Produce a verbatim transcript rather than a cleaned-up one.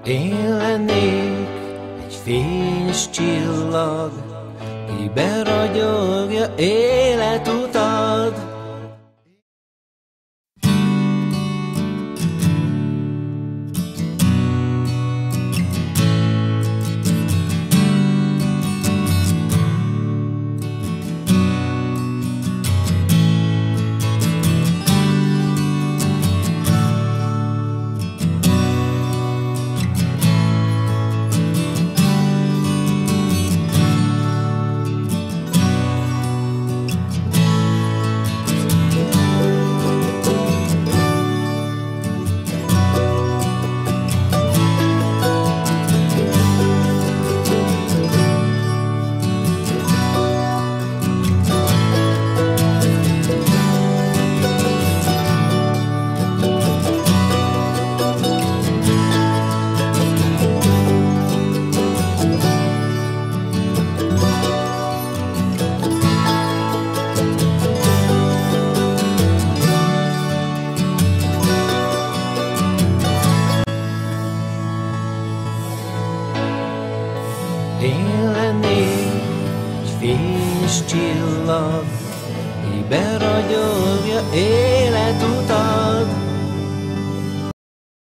Én lennék egy fényes csillag, ki beragyogja életutad. Én lennék egy fényes csillag, ki beragyogja életutad.